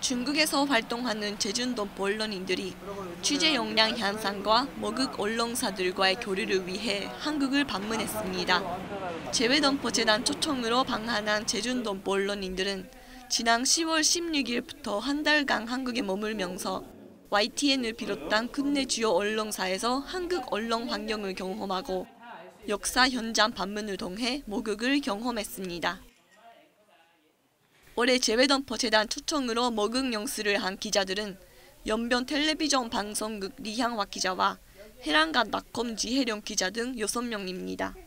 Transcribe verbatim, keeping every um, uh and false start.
중국에서 활동하는 제준동포 언론인들이 취재 역량 향상과 모국 언론사들과의 교류를 위해 한국을 방문했습니다. 재외동포재단 초청으로 방한한 제준동포 언론인들은 지난 시월 십육일부터 한 달간 한국에 머물면서 와이티엔을 비롯한 국내 주요 언론사에서 한국 언론 환경을 경험하고 역사 현장 방문을 통해 모국을 경험했습니다. 올해 재외동포재단 초청으로 모국 영수를 한 기자들은 연변 텔레비전 방송국 리향화 기자와 해랑간 닷컴 지혜령 기자 등 여섯 명입니다.